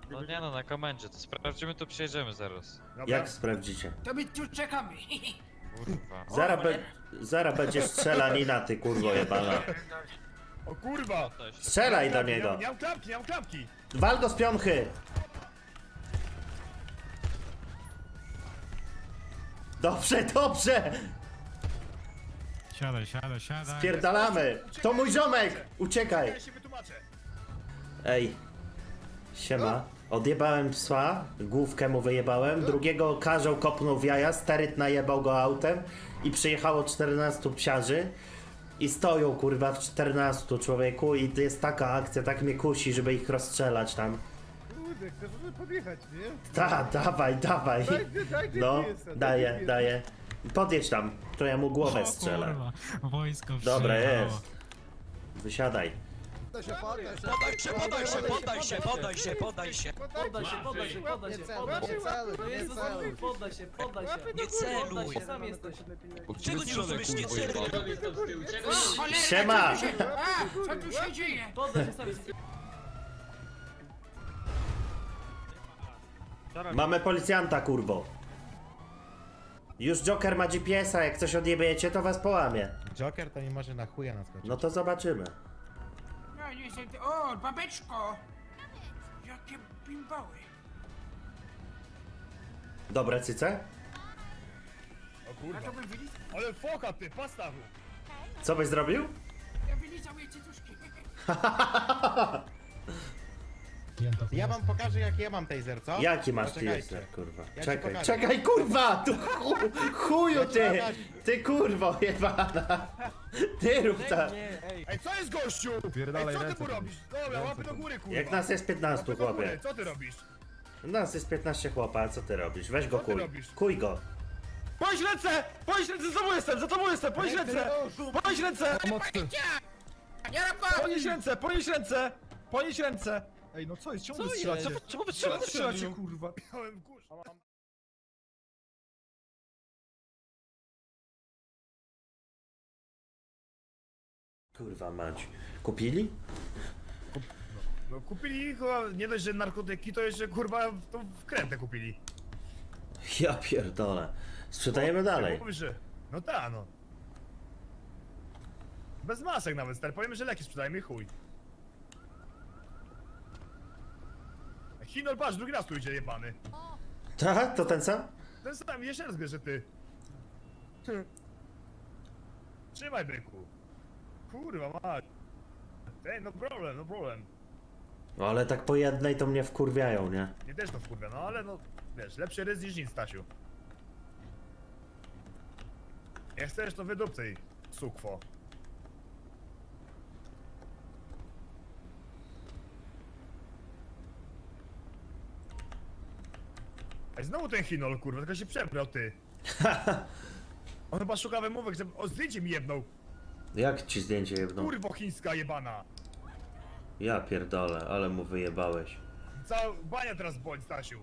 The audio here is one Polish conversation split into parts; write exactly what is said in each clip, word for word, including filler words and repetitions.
No nie no, na komendzie, to sprawdzimy, to przyjedziemy zaraz. Dobra. Jak sprawdzicie? To my tu czekamy. Kurwa. Zara, be, zara będzie strzelanina, ty kurwo jebana. O kurwa! Strzelaj do Nie niego. mam, nie mam klapki, nie mam klapki! Wal go z piąchy. Dobrze, dobrze. Siadaj, siadaj, siadaj. Pierdalamy. To mój ziomek. Uciekaj. Ja się wytłumaczę. Ej. Siema. Odjebałem psa, główkę mu wyjebałem, drugiego karzeł kopnął w jaja, steryt najebał go autem i przyjechało czternastu psiarzy i stoją kurwa w czternastu człowieku i to jest taka akcja, tak mnie kusi, żeby ich rozstrzelać tam. Kurde, chcesz może podjechać, nie? Ta, dawaj, dawaj. Daj, daj, daj, No, gdzie jestem, daję, daj, daję. Podjedź tam, to ja mu głowę O strzelę. kurwa, wojsko Dobra, przyjechało. jest. Wysiadaj. Podaj się, podaj się, Podaj się, podaj się, podaj się, podaj się, podaj się. podaj się, podaj się, podaj się, podaj się, celuj, nie celuj. Poddaj się, poddaj się. Nie celuj. Poddaj się, sam jesteś. Czego nie rozumiesz? Nie celuj. Cholera, Siema. Co tu się, a, co tu się dzieje? Poddaj się, sam jesteś. Mamy policjanta, kurwo. Już Joker ma G P S a, jak coś odjebiecie, to was połamie. Joker to nie może na chuja naskoczyć. No to zobaczymy. No niestety, o, babeczko. Jakie bimbały. Dobre cyce? O A kurwa. to bym wylizał, Ale foka ty, pastawu! Co byś zrobił? ja wylizał jej cycuszki. Ja wam pokażę jak ja mam taser, co? Jaki masz Poczekajcie. taser, kurwa? Ja ci Czekaj, pokażę. czekaj, kurwa! Tu chu, chuju Ja ci ty! pokażę. Ty kurwo jebana! Ty rób ta... Ej, co jest gościu? Pierdalaj Ej, co ty ręce mu tam. robisz? Dobra, łapy do góry, kurwa. Jak nas jest piętnastu, Łapy do góry, chłopie. co ty robisz? Nas jest piętnaście chłopa, a co ty robisz? Weź go Co ty kuj. robisz? Kuj go. Podnieś ręce! Podnieś ręce, za tobą jestem, za tobą jestem! Podnieś ręce! Podnieś ręce! Nie robię! Podnieś ręce, podnieś ręce! Podnieś ręce! Ej, no co jest? Czemu wy strzelacie? Czemu wy strzelacie, strzelacie, kurwa? Miałem kurz. Kurwa mać. Kupili? No kupili chyba, nie dość, że narkotyki, to jeszcze kurwa tą wkrętę kupili. Ja pierdolę. Sprzedajemy dalej. Mówisz, że... No ta, no. Bez masek nawet, stary. Powiemy, że leki sprzedajemy i chuj. Hinol, patrz, drugi raz tu idzie jebany. Ta? To ten sam? Ten sam, jeszcze raz bierze ty. Trzymaj, byku. Kurwa, mać. Ej, no problem, no problem. No ale tak po jednej to mnie wkurwiają, nie? Nie też to wkurwia, no ale no, wiesz, lepszy rys niż nic, Stasiu. Jak chcesz, to wydupcej, sukwo. Ej, znowu ten Hinol, kurwa, tylko się przebrał, ty. On chyba szuka wymówek, żeby... O, zdjęcie mi jebnął. Jak ci zdjęcie jedno? Kurwo chińska jebana. Ja pierdolę, ale mu wyjebałeś. Cała bania teraz bądź, Stasiu.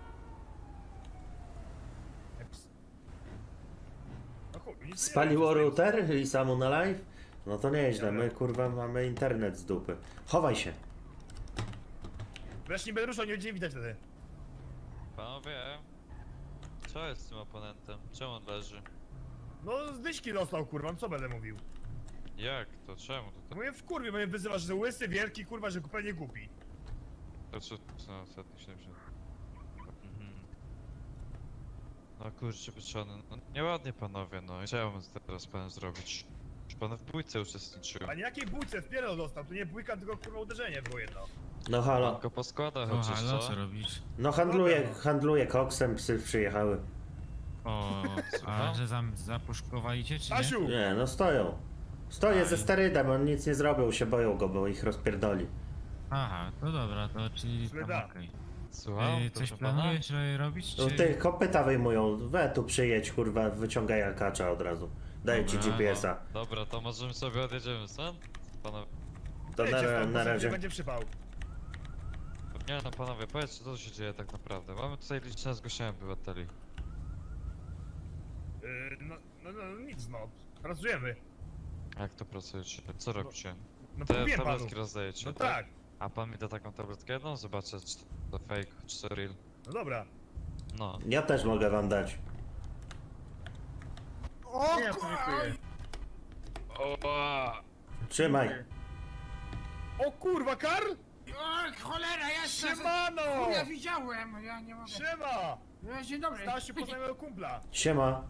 Eps. No chuj, nic nie Spaliło robię, router i samu na live? No to nieźle, my kurwa mamy internet z dupy. Chowaj się. Wreszcie nie będę ruszał, nie będzie widać wtedy. Panowie, co jest z tym oponentem? Czemu on leży? No z dyśki dostał, kurwa, no co będę mówił? Jak to? Czemu to? No To, mówię w kurwie, mnie wyzywasz, że łysy, wielki, kurwa, że pewnie głupi. to co? Co? Ostatnio siedemdziesiąt. Mhm. No kurczę, pieczony. No, nieładnie panowie, no i co ja mam teraz panem zrobić? Już pan w bójce uczestniczył. A nie jakiej bójce, w pierdol dostał, to nie bójka, tylko kurwa uderzenie było jedno. No halo. Pan go poskłada O, chociaż, halo, co? co robisz? No handluję, handluję koksem, psy przyjechały. O, a że zam, zapuszkowali cię, czy nie? Stasiu! Nie, no stoją. Stoję ze sterydem, on nic nie zrobił, się boją go, bo ich rozpierdoli. Aha, to dobra, to czyli tam Szleda. okej. Słucham, Yy, proszę Coś pana? planujesz e, robić, No czy... ty kopyta wyjmują, we tu przyjedź, kurwa, wyciągaj akacza od razu. Daję ci Dobra, G P S a. Dobra, to możemy sobie odjedziemy stąd? Panowie. To Wiecie, na, stąd, bo na sobie razie. będzie przypał. Nie no panowie, powiedzcie co tu się dzieje tak naprawdę. Mamy tutaj liczne zgłoszenia obywateli. Yy, no, no, no, nic no, pracujemy. Jak to pracujecie? Co robicie? No Te powiem panu. tabletki rozdajecie, No tak? tak. A pan mi da taką tabletkę jedną? Zobaczę, czy to fake, czy to real. No dobra. No. Ja też mogę wam dać. O, Nie, ja ku- podziękuję. Trzymaj. O kurwa, Karl! O, cholera, jasna. Siemano! Ja widziałem, ja nie mogę. Siema! No, dzień dobry. Stasiu, poznaj mojego kumpla. Siema.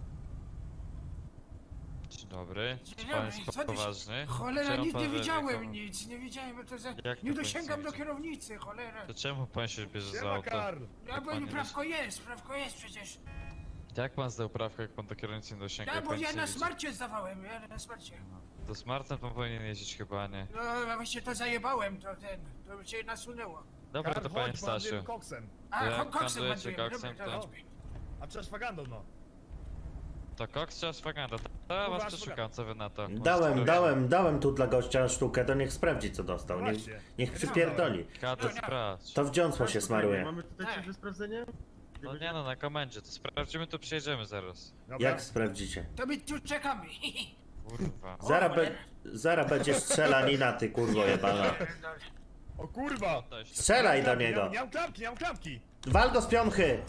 Dzień dobry. Dzień Czy pan dobry, jest co ty się- poważny? Cholera, Czemu nic pan nie we- widziałem, wjechał? nic, nie widziałem, bo to za... Jak Nie to pan dosięgam nic do nie kierownicy, cholera. To czemu pan się bierze za Siema, auto? Karl! Ja bo pan nie prawko jest, prawko jest przecież. Jak pan zdał prawko, jak pan do kierownicy nie dosięga? Ja, jak bo pan ja nic nie na widzi? smarcie zdawałem, ja na smarcie. To smartem pan powinien jeździć chyba, a nie? No, ja właśnie to zajebałem, to ten, to się nasunęło. Dobra, Karl, to panie chodź, bo Stasiu. handlujemy koksem. A, To jak ho- koksem handlujecie handlujemy, koksem, dobra, to- to chodźmy. A czy ashwagandą, no. To koks czy ashwaganda? To ja was przeszukam, co wy na to? Dałem, dałem, dałem tu dla gościa sztukę, to niech sprawdzi co dostał. Niech, Właśnie. niech przypierdoli. Kadet sprawdź. To w dziąsło się smaruje. Mamy tutaj Tak. coś do sprawdzenia? No nie no, na komendzie, to sprawdzimy, to przyjedziemy zaraz. Dobra. Jak sprawdzicie? To my tu czekamy. Kurwa. Zara, be, zara będzie strzelanina, ty kurwo jebana. O kurwa! Daj się. Strzelaj do Nie niego. mam, nie mam klamki, nie mam klamki! Wal go z piąchy.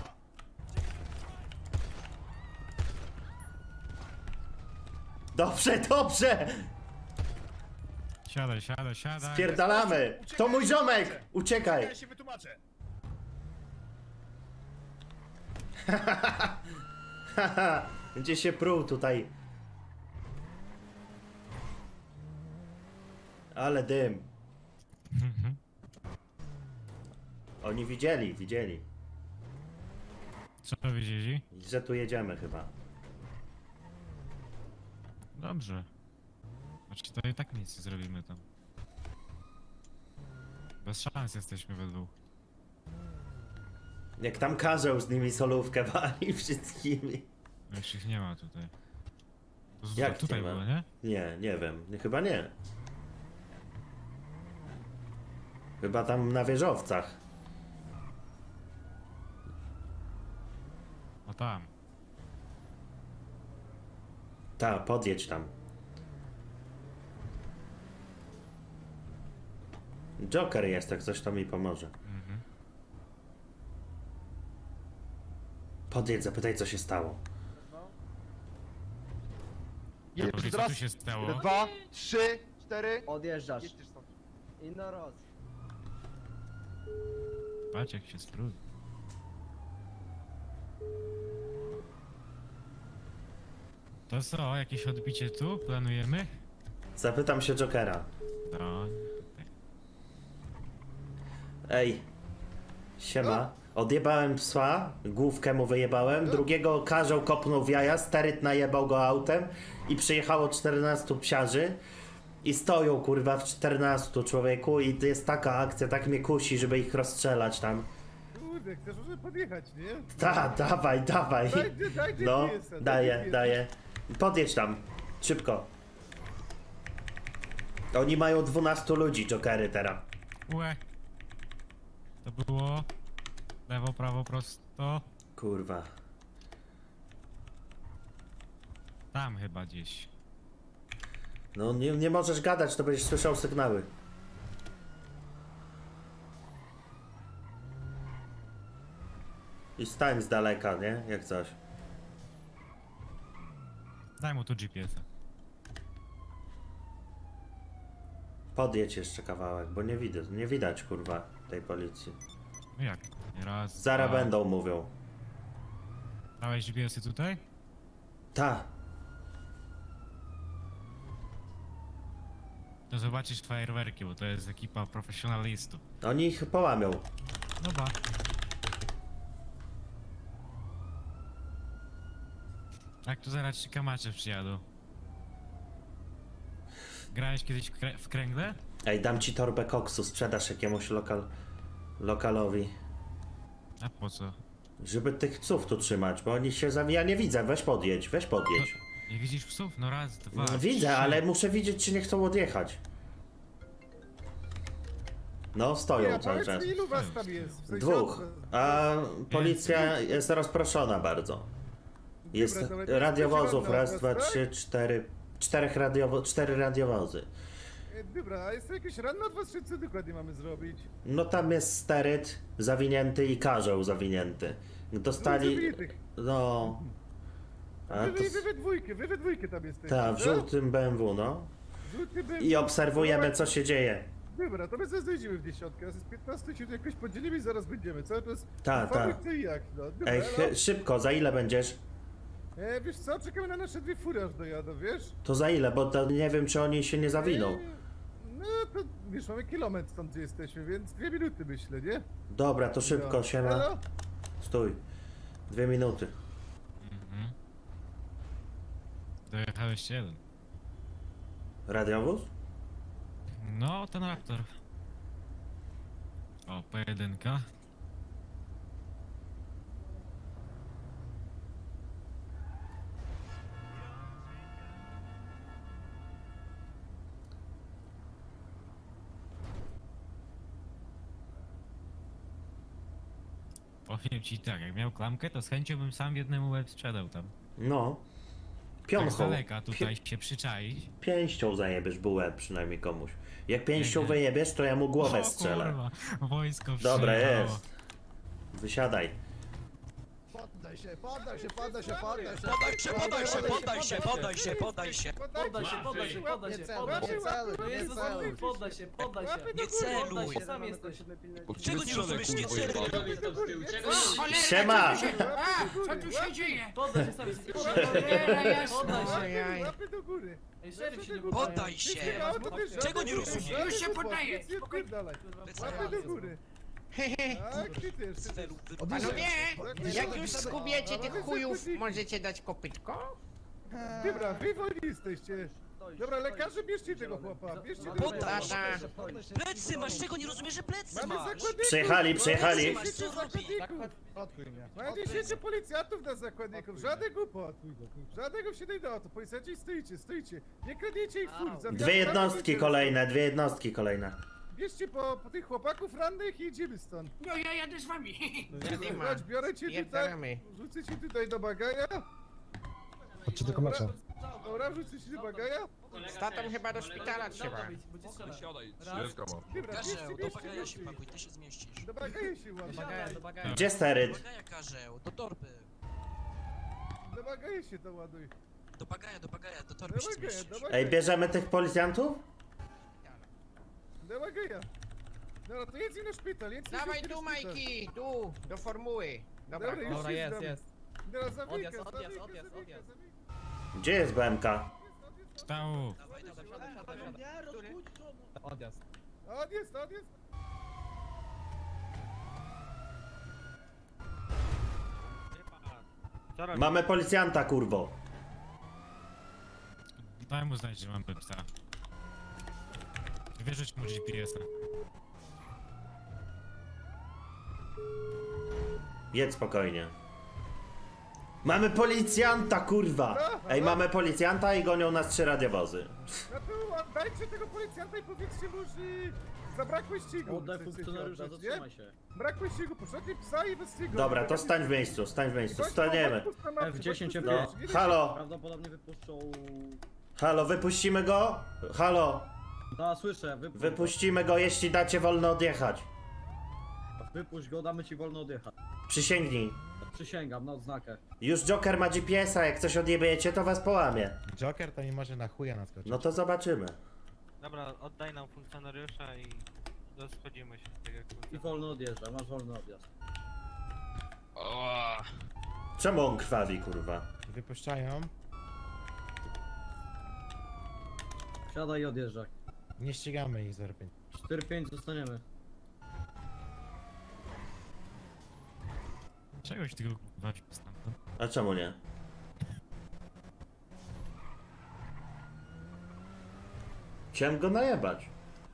Dobrze, dobrze. Siadaj, siadaj, siadaj. Spierdalamy. To mój ziomek. Uciekaj. Ja się wytłumaczę. Będzie się pruł tutaj. Ale dym. Oni widzieli, widzieli, Co powiedzieli? że tu jedziemy chyba. Dobrze. Znaczy to i tak nic nie zrobimy tam. Bez szans jesteśmy we dwóch. Jak tam karzeł z nimi solówkę wali wszystkimi. Już ich nie ma tutaj. To, to Jak tutaj nie ma? było, nie? Nie, nie wiem, nie, chyba nie. Chyba tam na wieżowcach. No tam. Ta, podjedź tam. Joker jest, jak coś to mi pomoże. Mhm. Podjedź, zapytaj co się stało. Dobrze, co tu się stało? Dwa, trzy, cztery. Odjeżdżasz. Jedziesz stąd. I no roz. Patrz jak się sprudzi. To co, jakieś odbicie tu planujemy? Zapytam się Jokera. No. Ej, siema. Odjebałem psa, główkę mu wyjebałem, drugiego karzeł kopnął w jaja, steryt najebał go autem i przyjechało czternastu psiarzy i stoją kurwa w czternastu człowieku i to jest taka akcja, tak mnie kusi, żeby ich rozstrzelać tam. Kurde, chcesz może podjechać, nie? Ta, dawaj, dawaj. Daj, daj No, G P S-a, daj daję, G P S-a. daję. Podjedź tam, szybko. Oni mają dwunastu ludzi, Jokery teraz. Łe. To było... Lewo, prawo, prosto. Kurwa. Tam chyba gdzieś. No nie, nie możesz gadać, to będziesz słyszał sygnały. I stań z daleka, nie? Jak coś. Daj mu tu G P S-a. Podjedź jeszcze kawałek, bo nie widać, nie widać kurwa tej policji. No jak? Nie raz, Zara dwa. będą, mówią. Dałeś G P S-y tutaj? Ta. To zobaczysz fajerwerki, bo to jest ekipa profesjonalistów. Oni ich połamią. No ba. Jak tu zaraz trzy kamacze przyjadą? Grałeś kiedyś w, krę w kręgle? Ej, dam ci torbę koksu, sprzedasz jakiemuś lokal... lokalowi. A po co? Żeby tych psów tu trzymać, bo oni się zawi... Ja nie widzę, weź podjedź, weź podjedź. Nie widzisz psów? No raz, dwa, No, widzę, trzy. ale muszę widzieć, czy nie chcą odjechać. No, stoją Ja, cały powiedz czas. mi, ilu was tam jest? W sensie Dwóch. od- A policja jest rozproszona bardzo. Jest Dobra, to będzie radiowozów, specjalna raz, dwa, atmosfera? trzy, cztery. Czterech radiowo... cztery radiowozy. dobra, a jest to jakieś ranne od was, czy co dokładnie mamy zrobić? No tam jest steryt zawinięty i karzeł zawinięty. Dostali... Zabitych. No... A Wy, to... wy, wy we dwójkę, wy we dwójkę tam jesteście. Tak, w no? żółtym B M W, no. Żółty był. I obserwujemy, co się dzieje. Dobra, to my zaraz dojdziemy w dziesiątkę, a z piętnastu się tu jakoś podzielimy i zaraz będziemy, co? To jest... Tak, fabryk, tak. co i jak, no. Dobra, Ej, no. chy- szybko, za ile będziesz? E, wiesz co, czekamy na nasze dwie fury aż dojadą, wiesz? To za ile, bo to nie wiem, czy oni się nie zawiną. E, no to, wiesz, mamy kilometr stąd, gdzie jesteśmy, więc dwie minuty myślę, nie? Dobra, to szybko, No. siema. Halo? Stój. Dwie minuty. Mhm. Dojechałeś jeden. Radiowóz? No, ten raptor. O, pojedynka. Powiem ci tak, jak miał klamkę, to z chęcią bym sam jednemu łeb sprzedał tam. No. Tak z Piąchą. daleka tutaj się przyczaić. Pięścią zajebiesz bułę przynajmniej komuś. Jak pięścią Nie, nie. wyjebiesz, to ja mu głowę O strzelę. kurwa, wojsko Dobra, przyjechało. jest. Wysiadaj. Poddaj się, poddaj się, poddaj się, poddaj się. Podaj się, podaj się, podaj się, podaj się, podaj się. Poddaj się, poddaj się, poddaj się, Nie celuj, poddaj się. nie celuj, To nie jest celuj. zasługi, poddaj się, poddaj się. Nie celuj. Poddaj się, sam jesteś. Czego nie rozumiesz? Nie celuj. Cholera, Siema! Co tu się, a, co tu się dzieje? Poddaj się, sam jesteś. Cholera jasna. Poddaj się. Łapy, łapy do góry. Ej, szeryf się nie poddaje. Poddaj się. Czego nie rozumiesz? Już się poddaję. Nie odpierdalaj. Łapy do góry. Tak, ty też, ty też. Panowie, jak już Dobra, skubiecie tych ale chujów, zakładniki. możecie dać kopytko? Dobra, wy wolni jesteście. Dobra, lekarze, bierzcie tego chłopa, bierzcie tego Poddaj chłopa. się. Plecy masz, czego nie rozumiesz, że plecy Mamy masz? zakładników. Przyjechali, przyjechali. Masz co robić? Odkuj mnie. Mamy dziesięciu policjantów na zakładników, żadnych głupot. Żadnego się nie da, to policjanci stoicie, stoicie. Nie kradnijcie ich fur. zabieramy- Dwie jednostki kolejne, dwie jednostki kolejne. Bierzcie po, po tych chłopaków rannych i idziemy stąd. No ja jadę z wami. Nie ma. Chodź, biorę cię tutaj, Pierdolamy. rzucę cię tutaj do bagaja. Chodźcie do komacza. Dobra, rzucę cię do bagaja. Z tatą chyba do szpitala trzeba. Bo cię strzela. Siadaj. Raz. Dobra, Karzeł, bierzcie, do bierzcie, bagaja się bierzcie. pakuj, ty się zmieścisz. Do bagaja się ładnie. Siadaj, do bagażu. Gdzie Do steryt? bagaja, Karzeł, do torby. Do bagaja się to ładuj. Do bagaja, do bagaja, do Do torby się bagaja, zmieścisz. do bagaja. Ej, bierzemy tych policjantów? Do bagaja. Dobra, to jedź na szpital, jedź na Dawaj szpital. tu, Majki, tu, do formuły. Dobra, Dobra, już Dobra, jest, jeżdżam. jest. Dobra, zawika, Odjazd, zawika, odjazd, zawika, odjazd, zawika, odjazd. zawika. Gdzie jest B M K? Stału. Dawaj, dawaj. Odjazd. Odjazd, odjazd. Mamy policjanta, kurwo. Daj mu znać, że mam psa. Wierzyć mu G P S-a. Jedź spokojnie. Mamy policjanta, kurwa! Ej, mamy policjanta i gonią nas trzy radiowozy. No to oddajcie tego policjanta i powiedzcie mu, że zabrakło ścigu. Oddaj Chcecie funkcjonariusza, oddać, nie? zatrzymaj się. Brakło ścigu, poszedł psa i bez ścigu. Dobra, to stań w miejscu, stań w miejscu, staniemy. F dziesięć F No, pięć. halo, Prawdopodobnie wypuszczą... halo, wypuścimy go? Halo, Da, słyszę, wypuść wypuścimy go, jeśli dacie wolno odjechać. go. Wypuść go, damy ci wolno odjechać. Przysięgnij. Przysięgam, na odznakę. Już Joker ma G P S-a, jak coś odjebiecie, to was połamie. Joker to nie może na chuja naskoczyć. No to zobaczymy. Dobra, oddaj nam funkcjonariusza i rozchodzimy się. Tak jak I wolno odjeżdża, masz wolny odjazd. Czemu on krwawi, kurwa? Wypuszczają. Siadaj i odjeżdżaj. Nie ścigamy ich zero pięć. cztery pięć zostaniemy. Czegoś tego kurwa stamtąd. A czemu nie? Chciałem go najebać.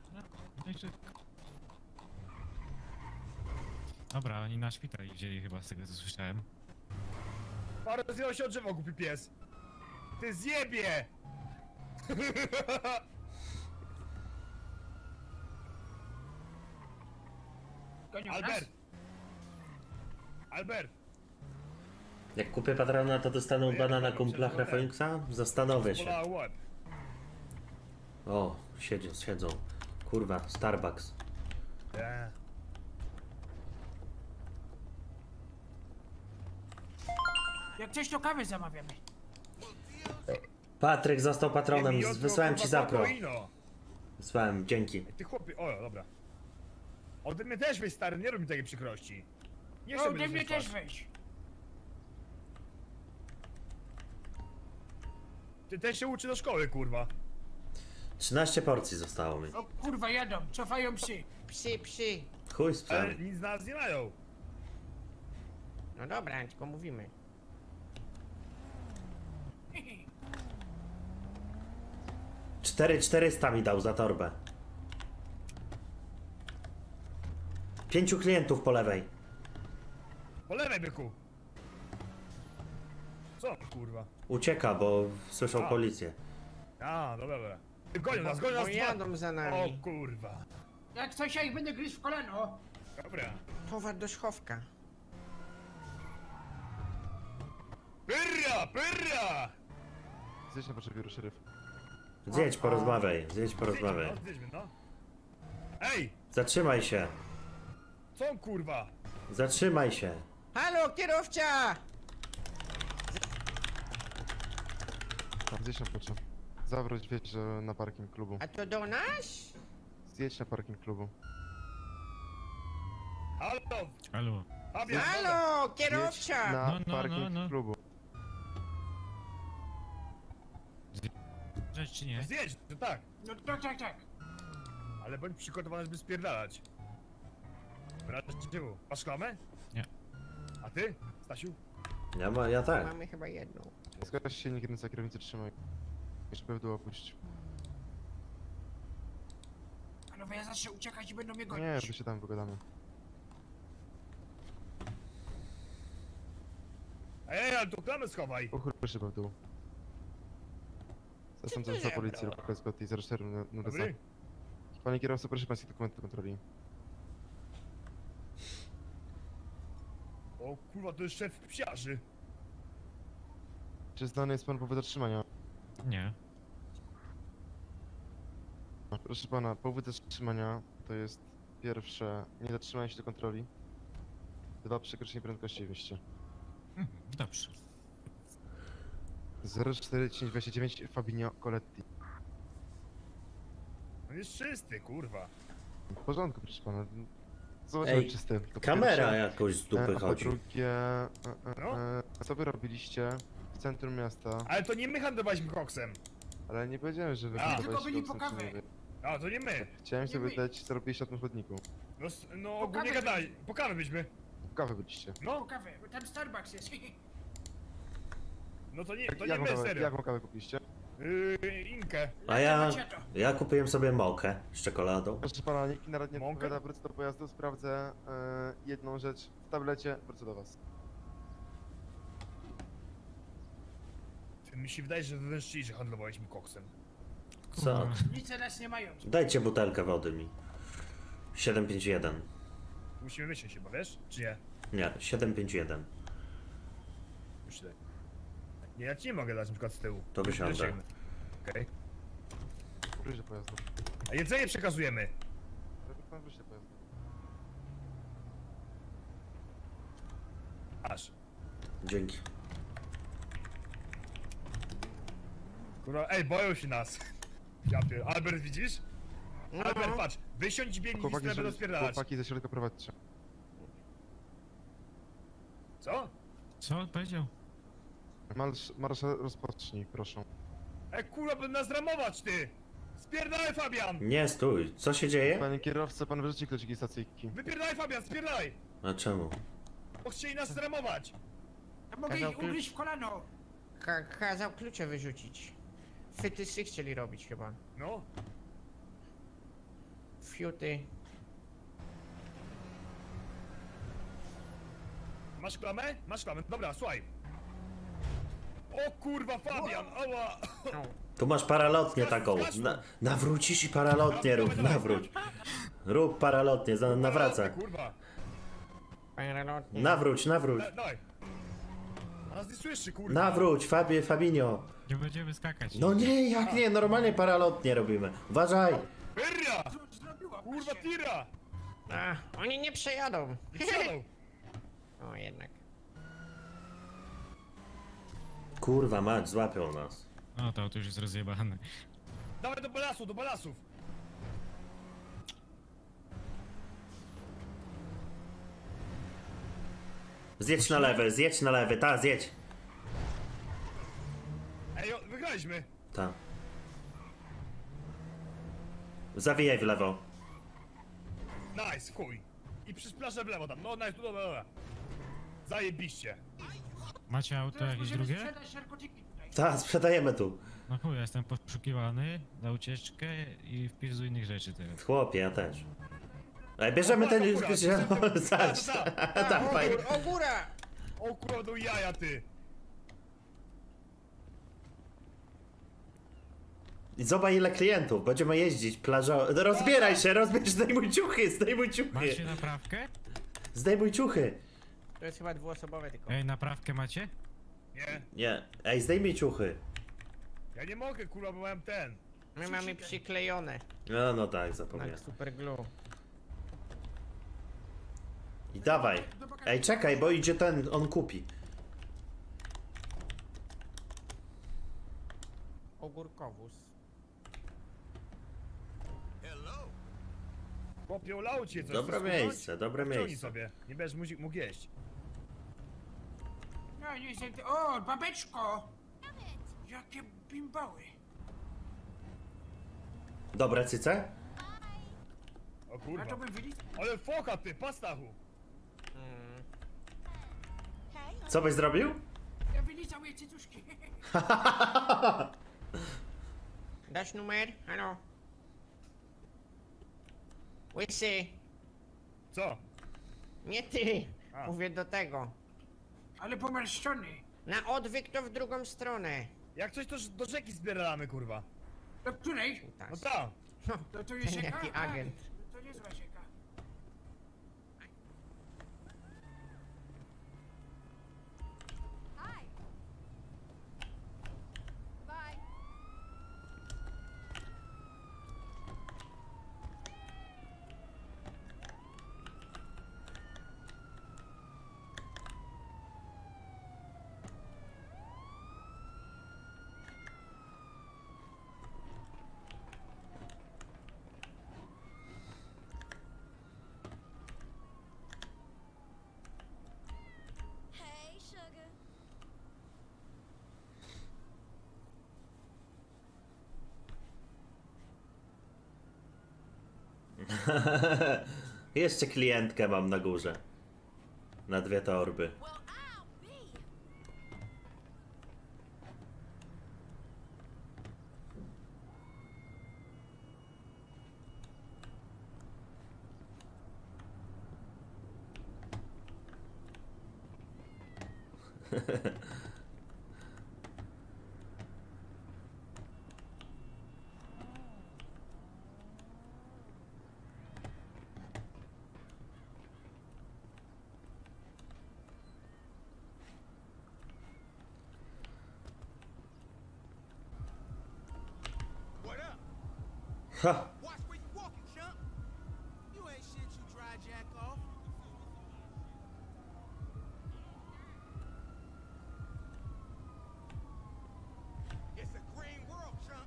Dobra, oni na szpital wzięli chyba z tego co słyszałem. Parę zjęło się od drzewa, głupi pies. Ty zjebie! Gonią nas? Albert! Albert! Jak kupię patrona, to dostaną bana na kumplach Rafoniksa? Zastanowię się. Bolała łeb. O, Siedzą, siedzą. Kurwa, Starbucks. Eee. Jak coś to kawę zamawiamy. Patryk został patronem, Nie mi odwrót, wysłałem ci kurwa, zapro. kokaino. Wysłałem, dzięki. Ty chłopie, o dobra. Ode mnie też weź stary, nie rób mi takiej przykrości. Nie No, chcę ode być mnie wysłać. też weź. Ty też się uczy do szkoły, kurwa. trzynaście porcji zostało mi. O kurwa, jadą, cofają psy. Psy, psy. Chuj z Ale psem. nic z nas nie mają. No dobra, tylko mówimy. cztery czterysta mi dał za torbę. Pięciu klientów po lewej. Po lewej, byku. Co, kurwa? Ucieka, bo słyszą A. policję. A, dobra, dobra. Ty gonią nas, gonią Bo nas. jadą za O nami. kurwa. Jak coś, ja ich będę gryźć w kolano. Dobra. Towar do schowka. Pyrra, pyrra! Zjedź na potrzebie biuro szeryf. Zjedź, porozmawiaj, zjedź, porozmawiaj. No, zjedźmy, no. Ej, Zatrzymaj się, co on, kurwa? zatrzymaj się. Halo, kierowca! Tam zjedź na potrzeb. Zawróć, wiedź, że na parking klubu. A to do nas? Zjedź na parking klubu. Halo, Halo. Fabian, Halo, Zjedź kierowca! na No, no, parking no, no. klubu. Rzecz czy nie? zjedź, to tak. No tak, tak, tak. Ale bądź przygotowany, żeby spierdalać. Brać dzieło. Masz klamę? Nie. A ty, Stasiu? Ja, ma, ja tak. Mamy chyba jedną. Zgadzasz się, nie kręcę kierownicy, trzymaj. Żeby w dół opuść. Panowie, ja zacznę uciekać i będą mnie Nie, gonić. to się tam wygadamy. Ej, ale to klamę schowaj. Uchyl szybę w dół. Zasądzam za policję lub K S G O T I zero cztery numer Dobry? Panie kierowco, proszę pańskie dokumenty kontroli. O kurwa, to jest szef psiarzy. Czy znany jest pan powód zatrzymania? Nie. Proszę pana, powód zatrzymania to jest pierwsze nie zatrzymanie się do kontroli, dwa przekroczenie prędkości w mieście. Mhm, dobrze. zero cztery dwadzieścia dziewięć Fabinho Coletti. On jest czysty, kurwa. W porządku, proszę pana. Zobaczymy Ej, czyste. To po kamera pierwsze. jakoś z E, dupy A po chodzi. drugie, e, e, No. e, co wy robiliście w centrum miasta? Ale to nie my handlowaliśmy koksem. Ale nie powiedziałem, że wy A. handlowaliście Tylko byli koksem, po czy kawę. nie wy. A, to nie my. Chciałem się Nie my. zapytać, co robiliście na tym chodniku. No, s- no Po ogólnie kawę gadali. Po kawę byśmy. Kawę byliście. No, Po kawę, bo tam Starbucks jest. no to nie, to nie Jaką my, kawę, serio. jaką kawę kupiliście? Yy, Inkę. A ja, ja kupiłem sobie mokę z czekoladą. Proszę pana, nikt mi nawet nie Mąkę? odpowiada, wrócę do pojazdu, sprawdzę e, jedną rzecz w tablecie, wrócę do was. Mi się wydaje, że wreszcie, że handlowaliśmy koksem. Co? Nic nas nie mają. Dajcie butelkę wody mi. siedem pięć jeden. Musimy wysiąść chyba, wiesz? Czy nie? Nie, siedem pięć jeden. Już daj. Nie, ja ci nie mogę dać na przykład z tyłu. To wysiądę. Dosięgnę. Okej. Wróć do pojazdu. A jedzenie przekazujemy. Żeby pan wróć do pojazdu. Aż. Dzięki. Kurwa, ej, boją się nas. Ja pier... Albert, widzisz? No. Albert, patrz. Wysiądź i biegnij i Chłopaki, będą że- spierdalać. chłopaki ze środka prowadźcie. Co? Co on powiedział? Marsz, marsz rozpocznij, proszę. Ej, kurwa, będą nas ramować, ty! Spierdalaj, Fabian! Nie, stój. Co się dzieje? Panie kierowco, pan wyrzuci kluczyki stacyjki. Wypierdalaj, Fabian, spierdalaj! A czemu? Bo chcieli nas zramować! Ja mogę Kazał ich klucz- ugryźć w kolano. Ka kazał klucze wyrzucić. Fytysy chcieli robić chyba. No. Fiuty. Masz klamę? Masz klamę. Dobra, słuchaj. O kurwa, Fabian! Ała! No. Tu masz paralotnię taką. Na, nawrócisz i paralotnię rób, nawróć. Rób paralotnię, za- nawraca. Kurwa. Paralotnie. Nawróć, nawróć. Da- Dawaj. Nas nie słyszy, kurwa. Nawróć, Fabie, Fabinio. Nie będziemy skakać. No nie, jak nie, normalnie paralotnie robimy. Uważaj. Perra! Zrobiła, Kurwa, tira! A, oni nie przejadą. Nie wsiadał. O, jednak. Kurwa mać, złapią nas. No to, to już jest rozjebane. Dawaj do balasu, do balasów. Zjedź na lewy, zjedź na lewy, ta, zjedź. Ej, o, wygraliśmy. Ta. Zawijaj w lewo. Nice, chuj. I przyspieszę w lewo tam. No, nice, tu dobra, dobra. Zajebiście. Macie auto Teraz jakieś możemy drugie? sprzedać narkotyki tutaj. Ta, sprzedajemy tu. No chuj, ja jestem poszukiwany na ucieczkę i wpis do innych rzeczy teraz. Chłopie, ja też. Ej, bierzemy ten... Akurat, Zaś. Ta, ta, A, Dawaj. o, gór, o góra! O kurwa, będą jaja, ty. Zobacz ile klientów, będziemy jeździć plażo... Rozbieraj się, rozbierz, zdejmuj ciuchy, zdejmuj ciuchy. Macie naprawkę? Zdejmuj ciuchy. To jest chyba dwuosobowe tylko. Ej, naprawkę macie? Nie, Nie, ej, zdejmij ciuchy. ja nie mogę, kurwa, bo mam ten. My mamy przyklejone. No, no tak, zapomniałem. Tak, super glue. I dawaj. Ej, czekaj, bo idzie ten, on kupi. Ogórkowóz. Chłopie, olał cię coś. Dobre chcesz miejsce, dobre Wciągnij miejsce. sobie. Nie będziesz mógł, mógł jeść. No niestety, o, babeczko! Jakie bimbały. Dobre cyce? O A kurwa. to bym wylizał. Ale foka, ty, pastachu. Mm. Co byś zrobił? Ja wylizał jej cycuszki. Dasz numer? Halo? Łysy! Co? Nie ty! A. Mówię do tego. Ale pomarszczony. Na odwyk to w drugą stronę. Jak coś, to do rzeki zbieramy, kurwa. Do której? Tak. No tam. To tu jest Ten rzeka? jaki A, agent. To niezła rzeka. Jeszcze klientkę mam na górze. Na dwie torby. Ha! Watch where you walking, chump. You ain't shit, you dry jack off. It's a green world, chump.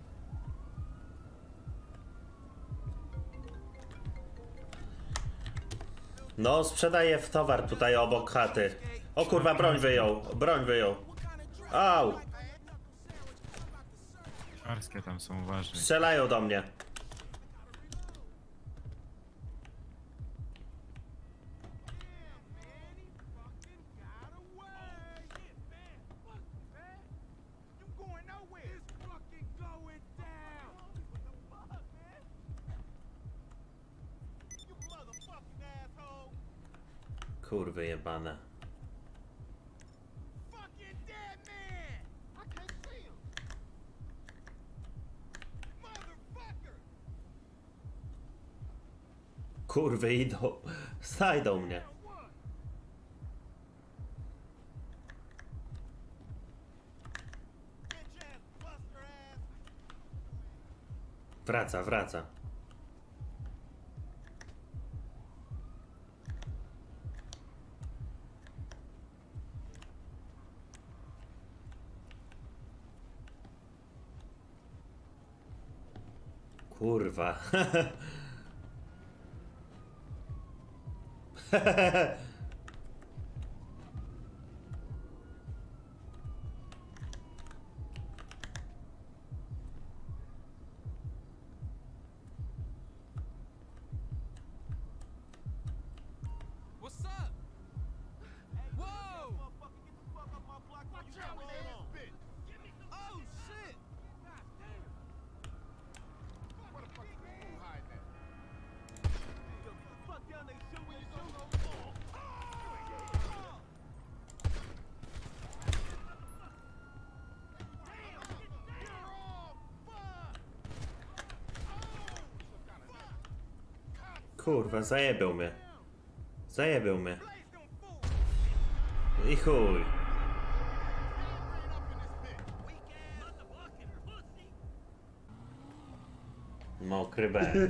No, sprzedaję w towar tutaj obok chaty. O kurwa, broń wyjął, broń wyjął. Au! Szwarskie tam są, uważaj. Strzelają do mnie. Kurwy jebane. Kurwy idą. Znajdą mnie. Wraca, wraca. Kurwa. What's up? Whoa! Watch out, man! Oh shit! Where the fuck you hiding at? Yo, get the fuck down there, shoot when you shoot. Kurwa, zajebiał mnie. Zajebiał mnie. I chuj. Mokry ben.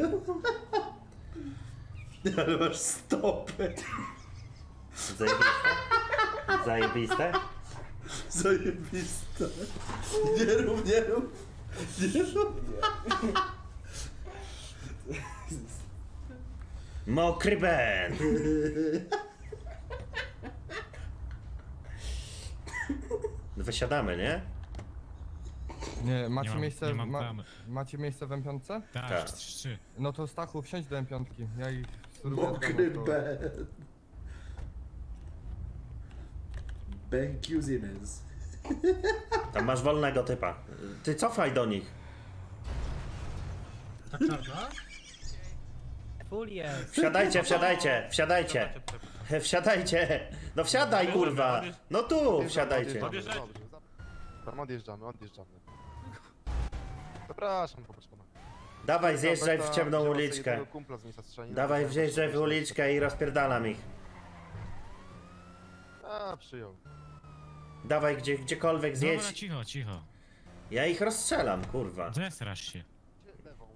Ale masz stopę. Zajebiste? Zajebiste? Zajebiste. Nie rób, nie rób. Nie rób. Mokry ben. Wysiadamy, nie? Nie, macie Nie mam- miejsce, nie mam ma, plamy. macie miejsce w M pięć? Tak, Tak. trzy. No to Stachu, wsiądź do M pięć. Ja ich spróbuję Mokry zdobyć. ben. Ben Cuisines. Tam masz wolnego typa. Ty cofaj do nich. Tak czarna? Full jest. Wsiadajcie, wsiadajcie, wsiadajcie. Wsiadajcie. No wsiadaj, kurwa. No tu wsiadajcie. Odjeżdżamy, dobrze. Tam odjeżdżamy, odjeżdżamy. Zapraszam, popatrz pana. Dawaj, zjeżdżaj w ciemną Wzięła sobie uliczkę. jednego kumpla z miejsca strzelania. Dawaj, wjeżdżaj w uliczkę i rozpierdalam ich. A, przyjął. Dawaj, gdzie, gdziekolwiek Dobra, zjedź. cicho, cicho. Ja ich rozstrzelam, kurwa. Zesrasz się. Lewą.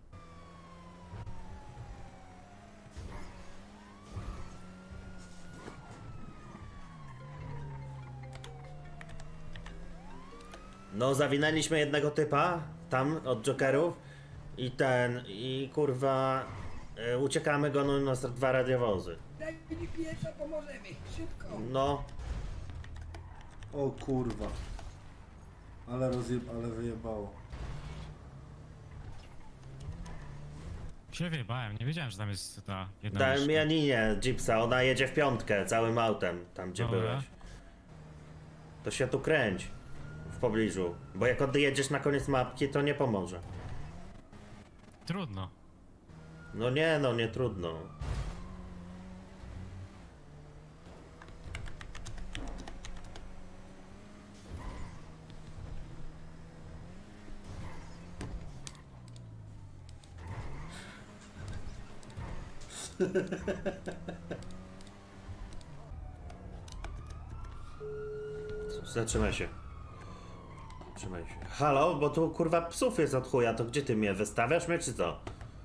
No, zawinęliśmy jednego typa, tam, od Jokerów. I ten, i kurwa, y, uciekamy, goną nas dwa radiowozy. Daj mi piesa, pomożemy, szybko! No, O kurwa. Ale rozjeb... ale wyjebało. Się wyjebałem, nie wiedziałem, że tam jest ta jedna dałem myszka. Janinie Jeepsa, ona jedzie w piątkę, całym autem, tam gdzie Dobra. byłeś. To się tu kręć, w pobliżu, bo jak odjedziesz na koniec mapki, to nie pomoże. Trudno. No nie, no nie trudno. Zatrzymaj się. Zatrzymaj się. Halo, bo tu kurwa psów jest od chuja, to gdzie ty mnie wystawiasz mnie czy co?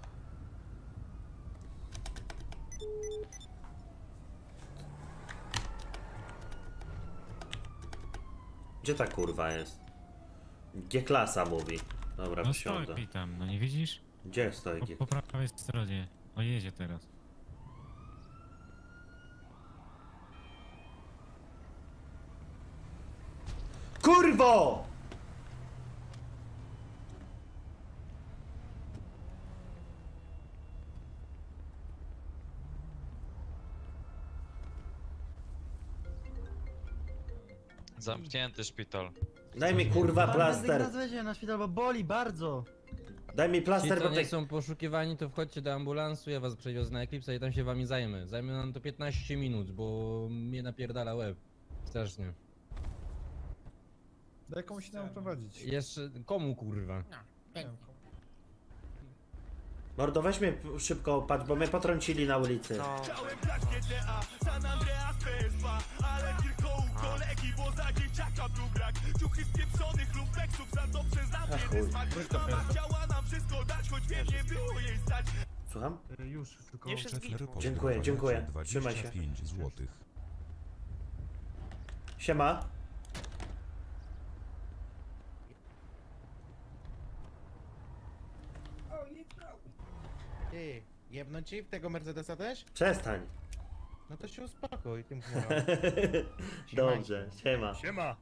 Gdzie ta kurwa jest? G-klasa mówi. Dobra, No wsiądę. stoi tam, no nie widzisz? Gdzie stoi Po, G? po prawej stronie. O, jedzie teraz. Kurwo! Zamknięty szpital. Daj mi kurwa plaster. Weźcie na szpital, bo boli bardzo. Daj mi Ci, plaster, co bo nie tak... są poszukiwani, to wchodźcie do ambulansu, ja was przewiozę na Eclipse i tam się wami zajmę. Zajmie nam to piętnaście minut, bo mnie napierdala łeb. Strasznie. Daj komuś nam prowadzić. Jeszcze... komu kurwa? Mordo, weź mnie szybko, patrz, bo mnie potrącili na ulicy. Chciałem grać G T A, San Andreas P S dwa, ale tylko u kolegi, bo za dzieciaka był brak. Ruchy spieprzonych lumpeksów za to przeznacznie dysma. Chciała nam wszystko dać, choć wiem, nie było jej stać. Słucham? Już, tylko... Nie wszystkich. Dziękuję, dziękuję. Trzymaj się. złotych. Siema. Ty, jebnąć ci w tego Mercedesa też? Przestań. No to się uspokój tym chmurą. Dobrze, siema. Siema.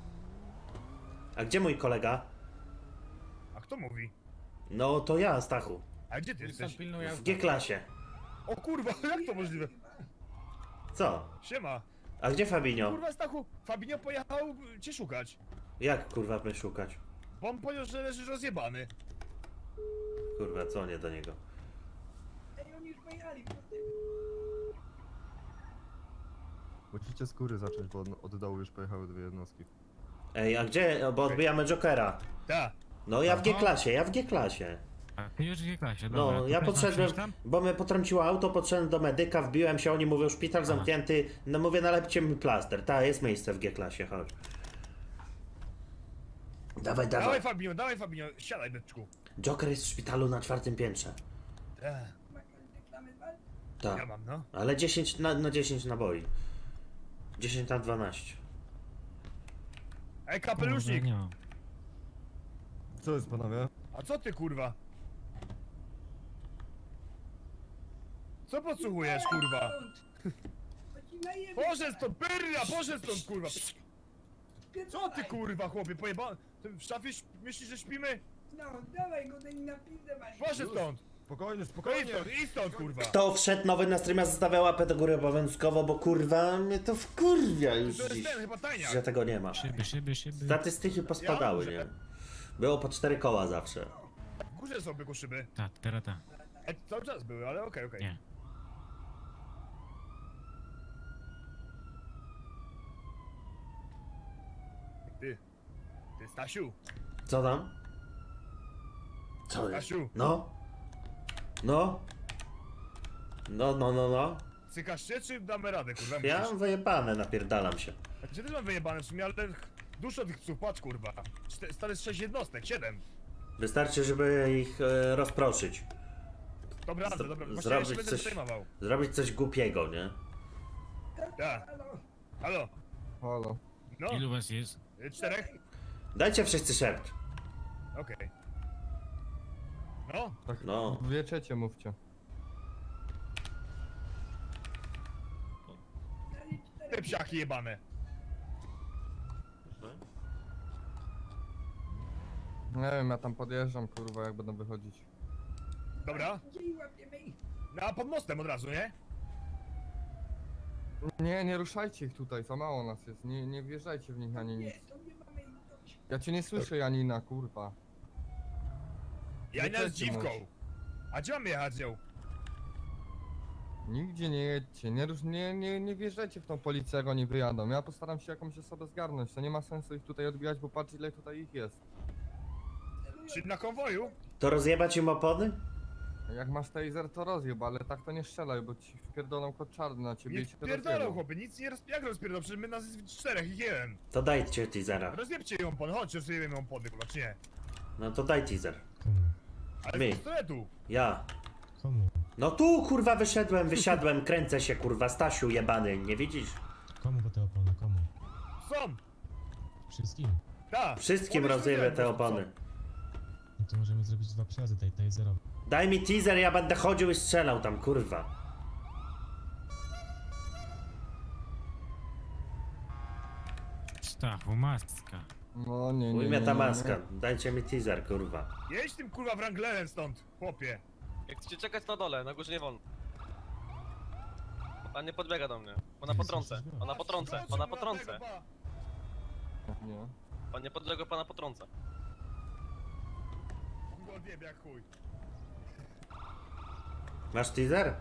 A gdzie mój kolega? A kto mówi? No to ja, Stachu. A gdzie ty jesteś? W G-klasie. O kurwa, jak to możliwe? Co? Siema. A gdzie Fabinho? Kurwa, Stachu, Fabinho pojechał cię szukać. Jak kurwa mnie szukać? Bo on powiedział, że leżysz rozjebany. Kurwa, co nie do niego? Musicie z góry zacząć, bo od- od dołu już pojechały dwie jednostki. Ej, a gdzie? Bo odbijamy Jokera. Tak. No ja w G-klasie, ja w G-klasie. A ty już w G-klasie, dobra. No, to ja też mam podszedłem, przyjść tam? bo mnie potrąciło auto, podszedłem do medyka, wbiłem się, oni mówią szpital zamknięty. No mówię, nalepcie mi plaster. Ta, jest miejsce w G-klasie, chodź. Dawaj, Dawaj dawaj. Fabinho, dawaj Fabinho, siadaj byczku. Joker jest w szpitalu na czwartym piętrze. Tak. Tak. Ja mam, no. Ale dziesięć na, na dziesięć naboi. dziesięć na dwanaście. Ej, kapelusznik. Nie mam. Co jest, panowie? A co ty kurwa? Co podsłuchujesz kurwa? Poszedł stąd, pyrra, poszedł stąd kurwa. Co ty kurwa chłopie, pojeba... Ty w szafie śp- myślisz, że śpimy? No, dawaj go, daj na pizdę masz. Poszedł stąd. Spokojnie, No idź spokojnie. stąd, idź stąd kurwa. Kto wszedł nowy na streama, zostawia łapę do góry obowiązkowo, bo kurwa mnie to wkurwia już To jest dziś, ten, chyba tajniak. że tego nie ma. Szyby, szyby, szyby. Statystyki pospadały, nie? Było po cztery koła zawsze. W górze są byku szyby. Tak, teraz tak. E, cały czas były, ale okej, okej. Nie. Ty. Ty Stasiu. Co tam? Co jest? Stasiu. No? No? No, no, no, no. Cykasz się, czy damy radę kurwa? Ja Musisz- mam wyjebane, napierdalam się. Znaczy też mam wyjebane w sumie, ale dużo tych psów, patrz kurwa. Czte- Stary z sześć jednostek, siedem. Wystarczy, żeby ich e, rozproszyć. Dobra, Z- dobra, właśnie ja zrobić się będę coś- przejmował. Zrobić coś głupiego, nie? Tak. Halo? Halo. No, Ilu was jest? y, czterech? Dajcie wszyscy szept. Okej. No, Tak, No. dwie trzecie mówcie. te psiaki jebane. Nie wiem, ja tam podjeżdżam, kurwa, jak będą wychodzić. Dobra? No a pod mostem od razu, nie? Nie, nie ruszajcie ich tutaj, za mało nas jest. Nie, nie wjeżdżajcie w nich ani nic. Ja cię nie słyszę, Janina, kurwa. Janina jest Wiecie, dziwką. mąż. A gdzie mam jechać z nią? Nigdzie nie jedźcie, nie, rusz, nie, nie, nie wjeżdżajcie w tą policję, jak oni wyjadą. Ja postaram się jakąś osobę zgarnąć, to nie ma sensu ich tutaj odbijać, bo patrz ile tutaj ich jest. Czy na konwoju? To rozjebać im opony? Jak masz taser, to rozjeb, ale tak to nie strzelaj, bo ci wpierdolą kod czarny na ciebie Nie i cię pierdolą rozjebą. chłopie, nic nie roz... jak rozpierdolą, przecież my nas jest czterech i jeden. To dajcie teasera. Rozjebcie ją opony, chodź, rozjebiemy ją opony, kurwa, czy nie? No to daj teaser. Ale Mi. z pistoletu. Ja. Komu? No tu kurwa wyszedłem, wysiadłem, kręcę się kurwa, Stasiu jebany, nie widzisz? Komu po te opony, komu? Są! Wszystkim? Tak! Wszystkim One rozjebę rozjebią, te są. opony. No to możemy zrobić dwa przejazdy tej taserowe. Daj mi teaser, ja będę chodził i strzelał tam, kurwa. Stachu, maska. No nie, nie, Ujmie nie, ta nie, maska, nie. dajcie mi teaser, kurwa. Jedź tym kurwa Wranglerem stąd, chłopie. Jak chcecie czekać na dole, na górze nie wolno. Pan nie podbiega do mnie. Ona potrącę, ona potrącę, ona potrącę. Nie. Pan nie podbiega, pana potrącę. Go odjebie jak chuj. Masz teaser?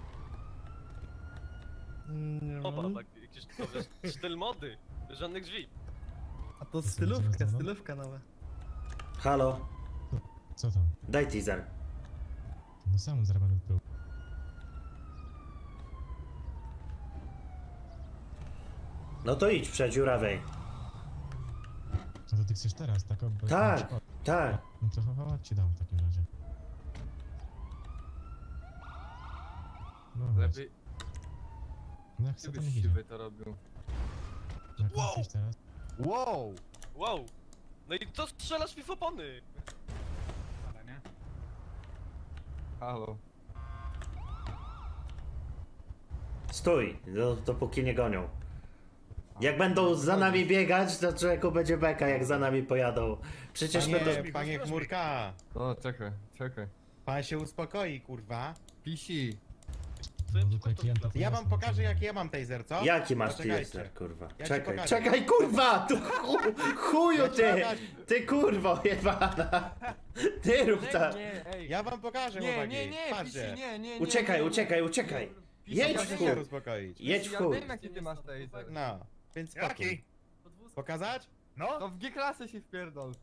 Nie Opa, tak, jakiś to wiesz, styl mody, bez żadnych drzwi. A to stylówka, stylówka nowa. Halo? Co tam? Daj teaser. No sam zrobiony próg. No to idź, przedziurawej. No to ty chcesz teraz, tak? Bo- Tak, tak. No to chodź ci dam w takim razie. No chodź. Lepiej, No jak chce to gdybyś niech idzie. siwy to robił. Jak wow. Chcesz teraz? Wow! Wow! No i co strzelasz mi w opony? Halo. Stój, do, dopóki nie gonią. Jak będą za nami biegać, to człowieku będzie beka, jak za nami pojadą. Przecież Panie, będą... panie Chmurka, O, czekaj, czekaj. pan się uspokoi, kurwa. Pisi. No tutaj klienta to Ja jasne, wam pokażę, że- jaki ja mam taser, co? Jaki masz Poczekajcie. taser, kurwa? Ja ci Czekaj, pokażę. czekaj, kurwa! Tu chu, chuju Ja ci ty! pokażę. Ty kurwo jebana! Ty rób ta... Nie, ej. Ja wam pokażę, Nie, chłopaki. nie, nie, Patrzcie. Pisi, nie, nie, nie. Uciekaj, nie, nie. uciekaj, uciekaj! Pisi, Jedź ja w Proszę wiem, się chuj! uspokoić. Jedź w Ja chuj! wiem, jaki ty masz taser. No, więc spokój. Jaki? Pokazać? No? To w G-klasę się wpierdol.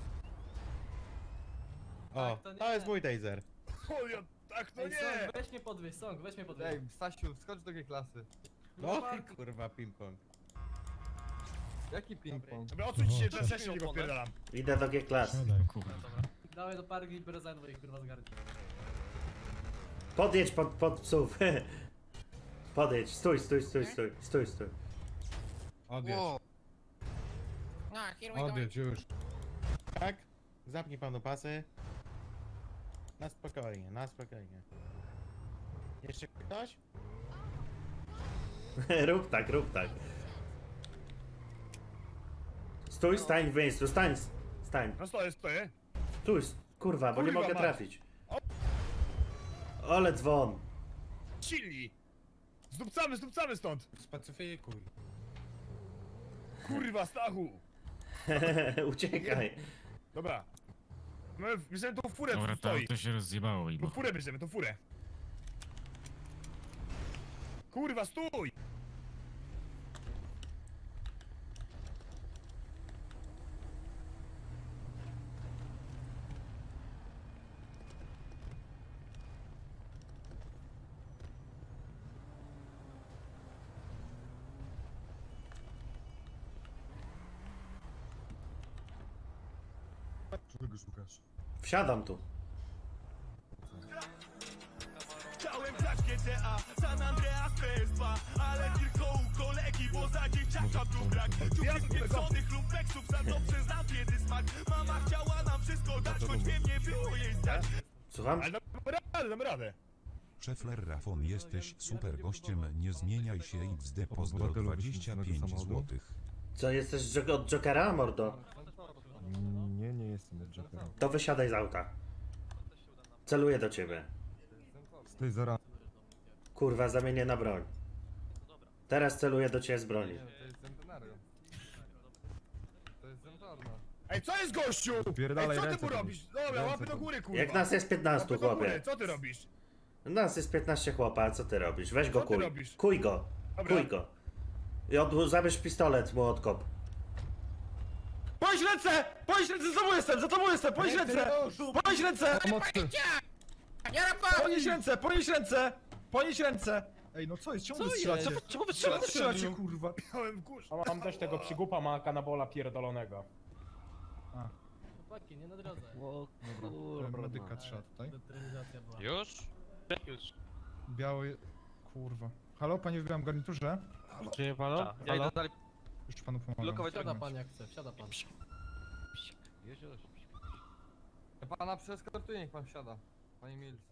O, to nie. to jest mój taser. O, ja, tak to Ej, nie! Song, weź mnie podwieź, Song, weź mnie podwieź. Ej, Stasiu, skocz do G-klasy. No, kurwa, ping-pong. Jaki ping-pong? Dobra, odsuńcie się, O, teraz ja się nie odpierdalam. Idę do G-klasy. Siadaj. Dawaj do parku i brezajnowo ich kurwa zgarnij. Podjedź pod, pod psów. Podjedź, stój, stój, stój, stój, stój, stój. Odjedź. No, here we go. Odjedź już. Tak? Zapnij panu pasy. Na spokojnie, na spokojnie. Jeszcze ktoś? Rób tak, rób tak. Stój, stań w miejscu, stań, stań. No stoję, stoję. Stój, kurwa, bo nie Kurwa mogę mać. trafić. Ale dzwon. Silni! Zdupcamy, zdupcamy stąd! Spacyfikuj. Kurwa, Stachu! Uciekaj. Dobra. My bierzemy tą furę, Dobra, co to, stoi. to się rozjebało i Tą furę bierzemy, tą furę. Kurwa, stój! Czego szukasz? Wsiadam tu. Chciałem grać G T A, San Andreas P S dwa, ale tylko u kolegi, bo za dzieciaka tu brak. Dziury pieprzonych lumpeksów, za dobrze znam kiedy smak. Mama chciała nam wszystko dać, choć wiem nie było jej stać. Słucham? Ale damy radę, damy radę. Szefler Rafon, jesteś super gościem, nie zmieniaj się X D pozdro dwadzieścia pięć złotych. Co, jesteś dżok- od Jokera, mordo? Nie, nie jestem od Jokera. To wysiadaj z auta. Celuję do ciebie. Stój, zara. Kurwa, zamienię na broń. Teraz celuję do ciebie z broni. Nie, to jest centenario. To jest centarna. Ej, co jest gościu? Pierdalaj Ej, co ty ręce mu tam. robisz? Dobra, Ręce łapy do tam. góry, kurwa. Jak nas jest piętnastu, Łapy do góry, chłopie. co ty robisz? Nas jest piętnaście chłopa, a co ty robisz? Weź go Co ty kuj. robisz? Kuj go. Dobra. Kuj go. I od, zabierz pistolet mu odkop. Podnieś ręce! Podnieś ręce, za tobą jestem, za tobą jestem, podnieś ręce! Podnieś ręce! Pomocy! Podnieś ręce, podnieś ręce! Podnieś ręce! Ej, no co jest? Czemu Co wy jest? strzelacie? Czemu- czemu wy strzelacie? strzelacie, kurwa? Miałem kurz. Mam dość tego przygłupa, ma kanabola pierdolonego. Chłopaki, nie na drodze. O kurwa. Medyka trzeba tutaj. Determinacja była. Już? Już. Biały... Kurwa. Halo, panie w białym garniturze? Czy halo? A, ja idę dalej. Już panu pomogę. Blokować Wsiada drogę. pan jak chce, wsiada pan. Ja pana przeskortuję, niech pan wsiada. Panie Mills.